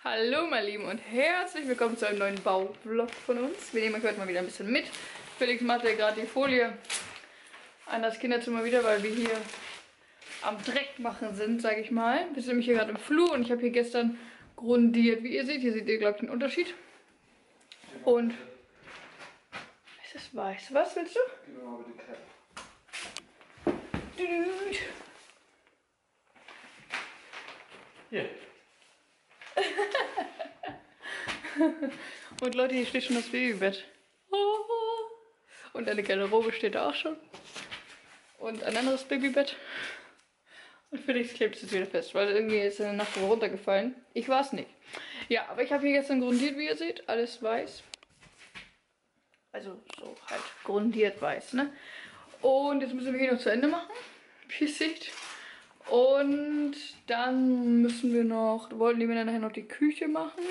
Hallo meine Lieben und herzlich willkommen zu einem neuen Bauvlog von uns. Wir nehmen euch heute mal wieder ein bisschen mit. Felix macht ja gerade die Folie an das Kinderzimmer wieder, weil wir hier am Dreck machen sind, sage ich mal. Wir sind nämlich hier gerade im Flur und ich habe hier gestern grundiert. Wie ihr seht, hier seht ihr, glaube ich, den Unterschied. Und es ist weiß. Was willst du? Gib mir mal bitte Crepe. Hier. Und Leute, hier steht schon das Babybett. Und eine Garderobe steht da auch schon. Und ein anderes Babybett. Und Felix klebt es jetzt wieder fest, weil irgendwie ist in der Nacht runtergefallen. Ich war es nicht. Ja, aber ich habe hier gestern grundiert, wie ihr seht. Alles weiß. Also so halt grundiert weiß, ne? Und jetzt müssen wir hier noch zu Ende machen, wie ihr seht. Und dann müssen wir noch, wollten wir dann nachher noch die Küche machen.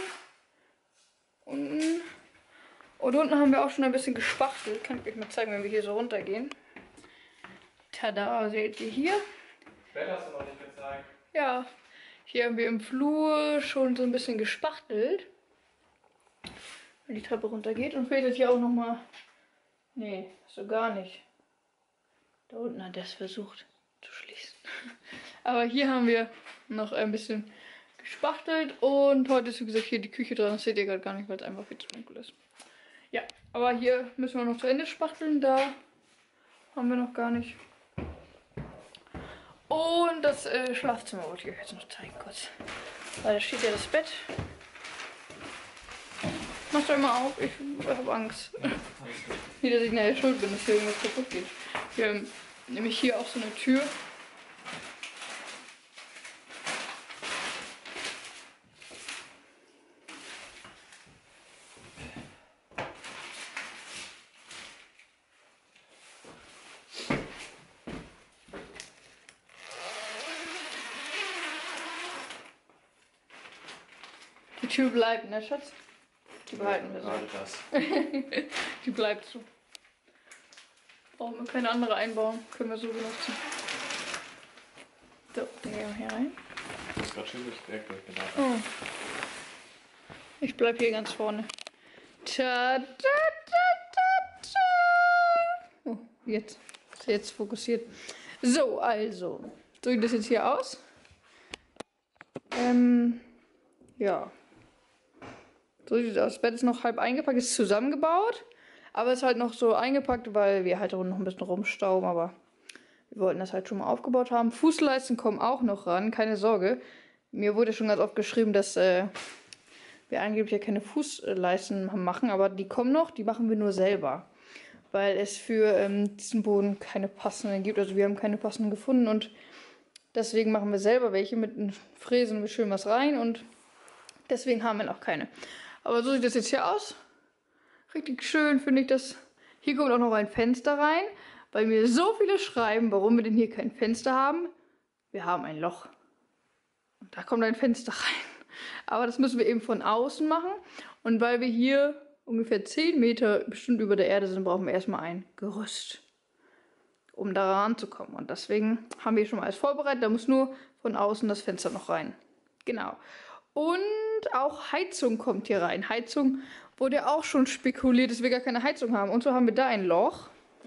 Und unten haben wir auch schon ein bisschen gespachtelt. Kann ich euch mal zeigen, wenn wir hier so runtergehen. Tada, seht ihr hier? Bett hast du noch nicht gezeigt. Ja, hier haben wir im Flur schon so ein bisschen gespachtelt. Wenn die Treppe runtergeht. Und fehlt jetzt hier auch nochmal. Nee, so gar nicht. Da unten hat er es versucht zu schließen. Aber hier haben wir noch ein bisschen gespachtelt. Und heute ist, wie gesagt, hier die Küche dran. Das seht ihr gerade gar nicht, weil es einfach viel zu dunkel ist. Ja, aber hier müssen wir noch zu Ende spachteln. Da haben wir noch gar nicht. Und das Schlafzimmer wollte ich euch jetzt noch zeigen kurz. Weil da steht ja das Bett. Macht doch mal auf, ich habe Angst. Nicht, dass ich nachher schuld bin, dass hier irgendwas kaputt geht. Wir haben nämlich hier auch so eine Tür. Die Tür bleibt, ne Schatz? Die behalten wir so. Das. Die bleibt so. Brauchen wir keine andere einbauen. Können wir so benutzen. So, dann gehen wir hier rein. Das ist gerade schön durch die Ecke gedacht. Oh. Ich bleib hier ganz vorne. Ta, ta, ta, ta, ta. Oh, jetzt. Ist jetzt fokussiert. So, also. So sieht das jetzt hier aus. Ja. So sieht es aus. Das Bett ist noch halb eingepackt, ist zusammengebaut. Aber ist halt noch so eingepackt, weil wir halt noch ein bisschen rumstauben. Aber wir wollten das halt schon mal aufgebaut haben. Fußleisten kommen auch noch ran, keine Sorge. Mir wurde schon ganz oft geschrieben, dass wir angeblich ja keine Fußleisten machen. Aber die kommen noch, die machen wir nur selber. Weil es für diesen Boden keine passenden gibt. Also wir haben keine passenden gefunden. Und deswegen machen wir selber welche mit einem Fräsen. Wir schön was rein und deswegen haben wir noch keine. Aber so sieht das jetzt hier aus. Richtig schön finde ich das. Hier kommt auch noch ein Fenster rein, weil mir so viele schreiben, warum wir denn hier kein Fenster haben. Wir haben ein Loch. Und da kommt ein Fenster rein. Aber das müssen wir eben von außen machen. Und weil wir hier ungefähr 10 Meter bestimmt über der Erde sind, brauchen wir erstmal ein Gerüst, um da ranzukommen. Und deswegen haben wir schon mal alles vorbereitet. Da muss nur von außen das Fenster noch rein. Genau. Und auch Heizung kommt hier rein. Heizung wurde auch schon spekuliert, dass wir gar keine Heizung haben. Und so haben wir da ein Loch.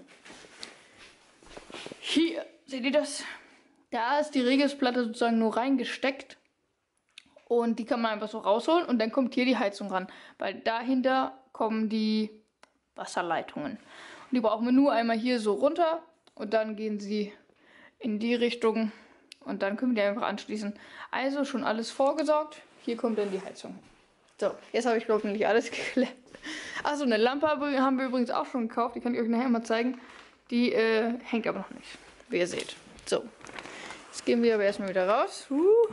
Hier, seht ihr das? Da ist die Regelsplatte sozusagen nur reingesteckt. Und die kann man einfach so rausholen. Und dann kommt hier die Heizung ran. Weil dahinter kommen die Wasserleitungen. Und die brauchen wir nur einmal hier so runter. Und dann gehen sie in die Richtung. Und dann können wir die einfach anschließen. Also schon alles vorgesorgt. Hier kommt dann die Heizung. So, jetzt habe ich glaube ich alles geklärt. Achso, eine Lampe haben wir übrigens auch schon gekauft. Die kann ich euch nachher mal zeigen. Die hängt aber noch nicht, wie ihr seht. So, jetzt gehen wir aber erstmal wieder raus.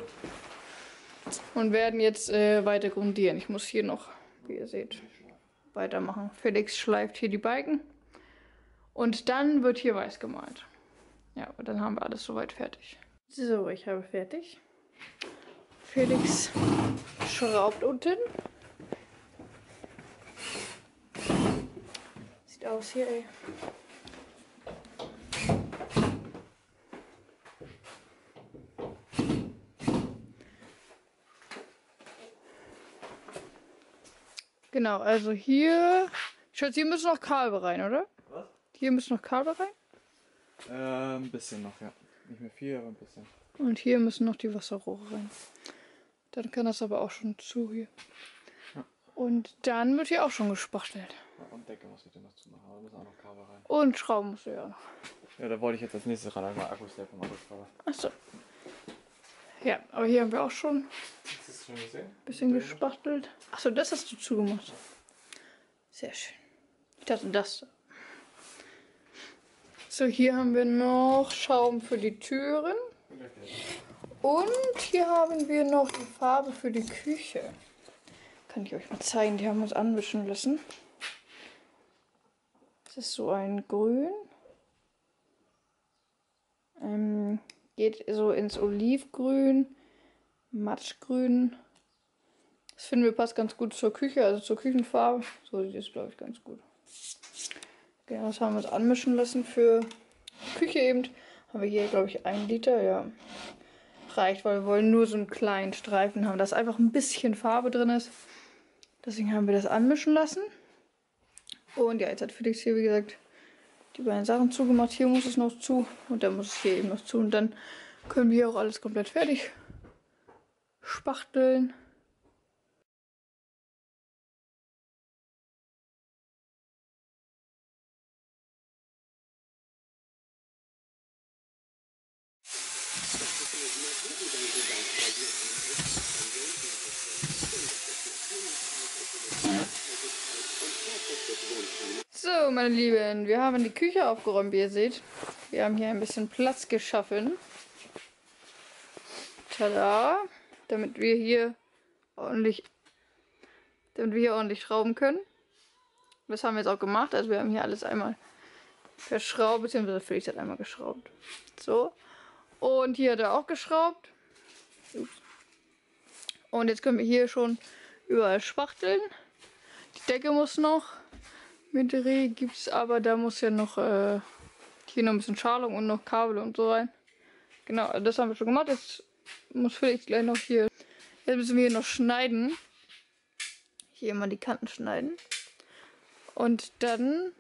Und werden jetzt weiter grundieren. Ich muss hier noch, wie ihr seht, weitermachen. Felix schleift hier die Balken. Und dann wird hier weiß gemalt. Ja, und dann haben wir alles soweit fertig. So, ich habe fertig. Felix schraubt unten. Sieht aus hier, ey. Genau, also hier... Schatz, hier müssen noch Kabel rein, oder? Was? Hier müssen noch Kabel rein. Ein bisschen noch, ja. Nicht mehr viel, aber ein bisschen. Und hier müssen noch die Wasserrohre rein. Dann kann das aber auch schon zu hier. Ja. Und dann wird hier auch schon gespachtelt. Ja, und Decke muss ich dann noch zumachen, aber da müssen auch noch Kabel rein. Und Schrauben musst du ja auch noch. Ja, da wollte ich jetzt als nächstes ran, einmal Akkustack vom Akkuschrauber. Achso. Ja, aber hier haben wir auch schon Hast du es schon gesehen? ein bisschen gespachtelt. Achso, das hast du zugemacht. Sehr schön. Ich dachte das da. So, hier haben wir noch Schaum für die Türen. Und hier haben wir noch die Farbe für die Küche. Kann ich euch mal zeigen, die haben wir uns anmischen lassen. Das ist so ein Grün. Geht so ins Olivgrün, Matschgrün. Das finden wir passt ganz gut zur Küche, also zur Küchenfarbe. So sieht es, glaube ich, ganz gut. Genau, das haben wir uns anmischen lassen für Küche eben. Haben wir hier, glaube ich, 1 Liter, ja. Reicht, weil wir wollen nur so einen kleinen Streifen haben, dass einfach ein bisschen Farbe drin ist. Deswegen haben wir das anmischen lassen. Und ja, jetzt hat Felix hier, wie gesagt, die beiden Sachen zugemacht. Hier muss es noch zu und dann muss es hier eben noch zu. Und dann können wir auch alles komplett fertig spachteln. So, meine Lieben, wir haben die Küche aufgeräumt, wie ihr seht. Wir haben hier ein bisschen Platz geschaffen. Tada! Damit wir hier ordentlich schrauben können. Das haben wir jetzt auch gemacht. Also wir haben hier alles einmal verschraubt, beziehungsweise Felix hat einmal geschraubt. So. Und hier hat er auch geschraubt. Ups. Und jetzt können wir hier schon überall spachteln. Die Decke muss noch. Mit Dreh gibt es aber, da muss ja noch hier noch ein bisschen Schalung und noch Kabel und so rein. Genau, also das haben wir schon gemacht. Jetzt muss Felix gleich noch hier. Jetzt müssen wir hier noch schneiden. Hier mal die Kanten schneiden. Und dann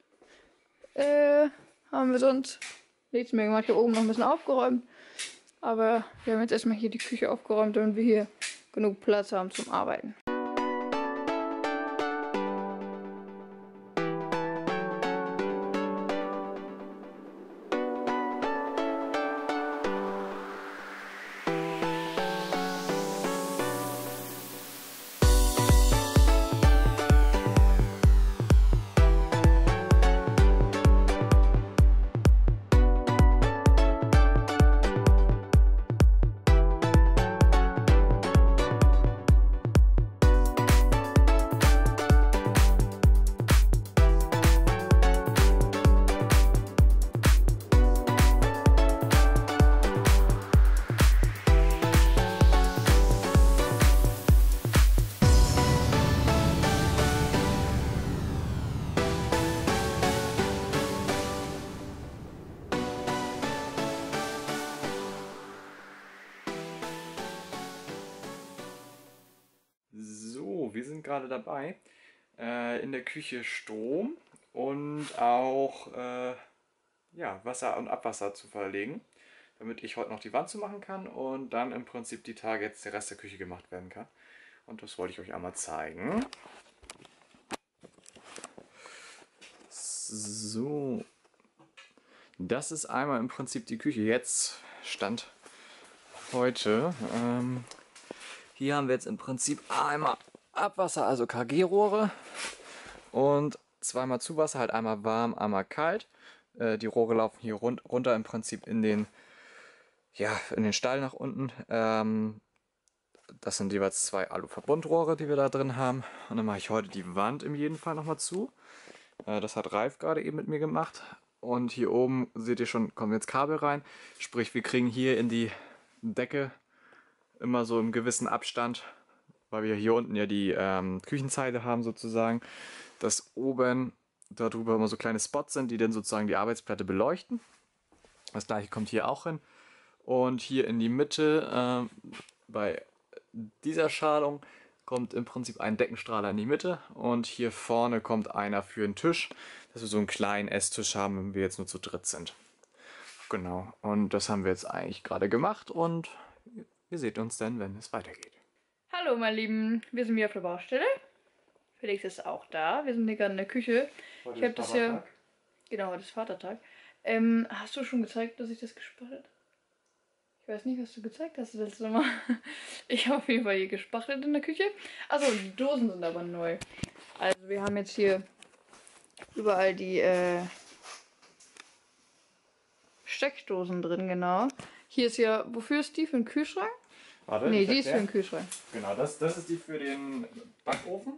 haben wir sonst nichts mehr gemacht. Hier oben noch ein bisschen aufgeräumt. Aber wir haben jetzt erstmal hier die Küche aufgeräumt, damit wir hier genug Platz haben zum Arbeiten. So, wir sind gerade dabei, in der Küche Strom und auch ja, Wasser und Abwasser zu verlegen, damit ich heute noch die Wand zumachen kann und dann im Prinzip die Tage jetzt der Rest der Küche gemacht werden kann. Und das wollte ich euch einmal zeigen. So, das ist einmal im Prinzip die Küche. Jetzt Stand heute. Hier haben wir jetzt im Prinzip einmal Abwasser, also KG-Rohre und zweimal Zuwasser, halt einmal warm, einmal kalt. Die Rohre laufen hier runter im Prinzip in den Stall nach unten. Das sind jeweils 2 Alu-Verbundrohre, die wir da drin haben. Und dann mache ich heute die Wand im jeden Fall nochmal zu. Das hat Ralf gerade eben mit mir gemacht. Und hier oben seht ihr schon, kommen jetzt Kabel rein. Sprich, wir kriegen hier in die Decke immer so im gewissen Abstand, weil wir hier unten ja die Küchenzeile haben sozusagen, dass oben darüber immer so kleine Spots sind, die dann sozusagen die Arbeitsplatte beleuchten. Das gleiche kommt hier auch hin. Und hier in die Mitte bei dieser Schalung kommt im Prinzip ein Deckenstrahler in die Mitte und hier vorne kommt einer für den Tisch, dass wir so einen kleinen Esstisch haben, wenn wir jetzt nur zu dritt sind. Genau, und das haben wir jetzt eigentlich gerade gemacht und ihr seht uns dann, wenn es weitergeht. Hallo meine Lieben, wir sind wieder auf der Baustelle. Felix ist auch da, wir sind hier gerade in der Küche. Heute Ich habe ist das hier... Vatertag. Genau, heute ist Vatertag. Hast du schon gezeigt, dass ich das gespachtelt? Ich weiß nicht, was du gezeigt hast das letzte Mal. Ich habe auf jeden Fall hier gespachtelt in der Küche. Achso, die Dosen sind aber neu. Also wir haben jetzt hier überall die Steckdosen drin, genau. Hier ist ja, wofür ist die? Für den Kühlschrank? Warte, Nee, ich die ist für erklär. den Kühlschrank. Genau, das ist die für den Backofen.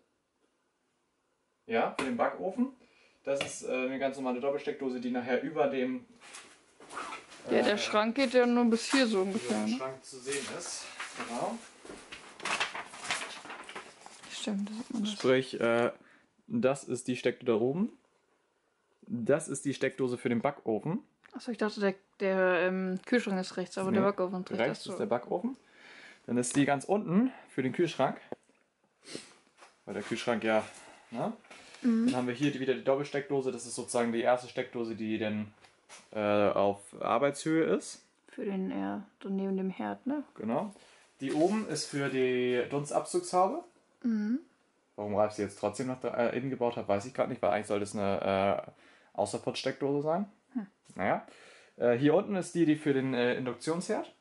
Ja, für den Backofen. Das ist eine ganz normale Doppelsteckdose, die nachher über dem Ja, der Schrank geht ja nur bis hier so über ungefähr, dem ne? Schrank zu sehen ist. Genau. Stimmt, da sieht man das. Sprich, das ist die Steckdose da oben. Das ist die Steckdose für den Backofen. Achso, ich dachte, der Kühlschrank ist rechts, aber der Nee, Backofen ist rechts. Rechts Achso. ist der Backofen. Dann ist die ganz unten für den Kühlschrank. Weil der Kühlschrank ja. Ne? Dann haben wir hier wieder die Doppelsteckdose. Das ist sozusagen die erste Steckdose, die dann auf Arbeitshöhe ist. Für den, ja, so neben dem Herd, ne? Genau. Die oben ist für die Dunstabzugshaube. Warum Ralf sie jetzt trotzdem noch da innen gebaut hat, weiß ich gerade nicht, weil eigentlich sollte es eine Außerpott-Steckdose sein. Naja. Hier unten ist die für den Induktionsherd.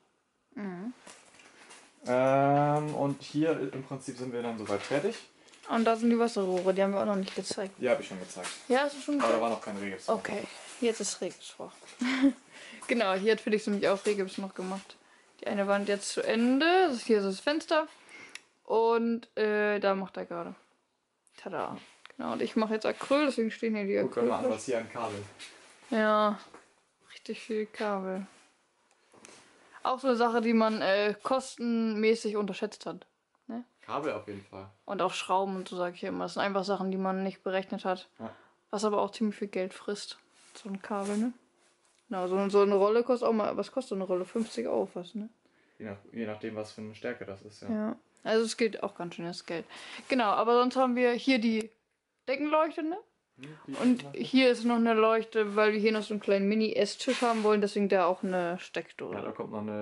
Und hier im Prinzip sind wir dann soweit fertig. Und da sind die Wasserrohre, die haben wir auch noch nicht gezeigt. Die habe ich schon gezeigt. Ja, hast du schon Aber da gezeigt? war noch kein Regips. Okay, jetzt ist Regips vor. Genau, hier hat Felix nämlich auch Regips noch gemacht. Die eine Wand jetzt zu Ende. Hier ist das Fenster. Und da macht er gerade. Tada. Genau, und ich mache jetzt Acryl, deswegen stehen hier die Guck mal an, Acryl. was hier an Kabel. Ja, richtig viel Kabel. Auch so eine Sache, die man kostenmäßig unterschätzt hat. Kabel auf jeden Fall. Und auch Schrauben und so sage ich immer. Das sind einfach Sachen, die man nicht berechnet hat. Ja. Was aber auch ziemlich viel Geld frisst. So ein Kabel, ne? Genau, so eine Rolle kostet auch mal, was kostet so eine Rolle? 50 Euro fast, ne? Je nachdem, was für eine Stärke das ist, ja. Ja. Also es geht auch ganz schön das Geld. Genau, aber sonst haben wir hier die Deckenleuchte, ne? Und hier ist noch eine Leuchte, weil wir hier noch so einen kleinen Mini-Esstisch haben wollen, deswegen da auch eine Steckdose. Ja, da kommt noch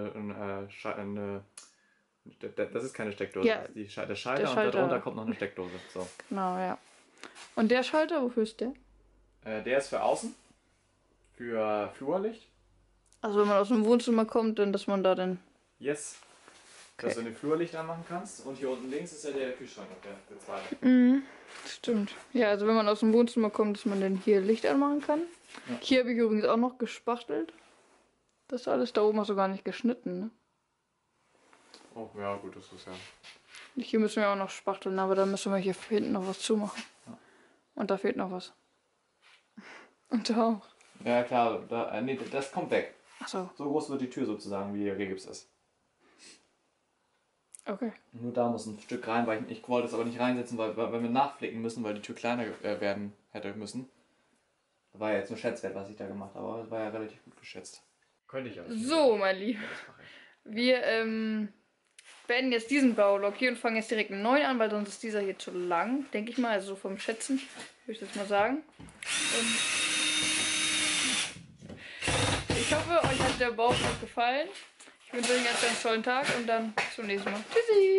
das ist keine Steckdose, Ja, das ist der Schalter und Schalter. darunter kommt noch eine Steckdose. So. Genau, ja. Und der Schalter, wofür ist der? Der ist für außen, für Flurlicht. Also wenn man aus dem Wohnzimmer kommt, dann dass man da dann... Yes. Dass du den Flurlicht anmachen kannst. Und hier unten links ist ja der Kühlschrank, der zweite. Mhm, stimmt. Ja, also wenn man aus dem Wohnzimmer kommt, dass man dann hier Licht anmachen kann. Ja. Hier habe ich übrigens auch noch gespachtelt. Das alles da oben hast du gar nicht geschnitten, ne? Oh, ja, gut, das ist ja. Hier müssen wir auch noch spachteln, aber da müssen wir hier hinten noch was zumachen. Ja. Und da fehlt noch was. Und da auch. Ja, klar, nee, das kommt weg. Achso, So groß wird die Tür sozusagen, wie der Regips ist. okay. Nur da muss ein Stück rein, weil ich wollte es aber nicht reinsetzen, weil wir nachflicken müssen, weil die Tür kleiner werden hätte müssen. Das war ja jetzt nur Schätzwert, was ich da gemacht habe, aber es war ja relativ gut geschätzt. Könnte ich aber nicht. So, mein Lieber. Das mache ich. Wir beenden jetzt diesen Baublock hier und fangen jetzt direkt einen neuen an, weil sonst ist dieser hier zu lang, denke ich mal. Also so vom Schätzen, würde ich das mal sagen. Ich hoffe, euch hat der Baublock gefallen. Ich wünsche euch einen ganz, ganz tollen Tag und dann bis zum nächsten Mal. Tschüssi!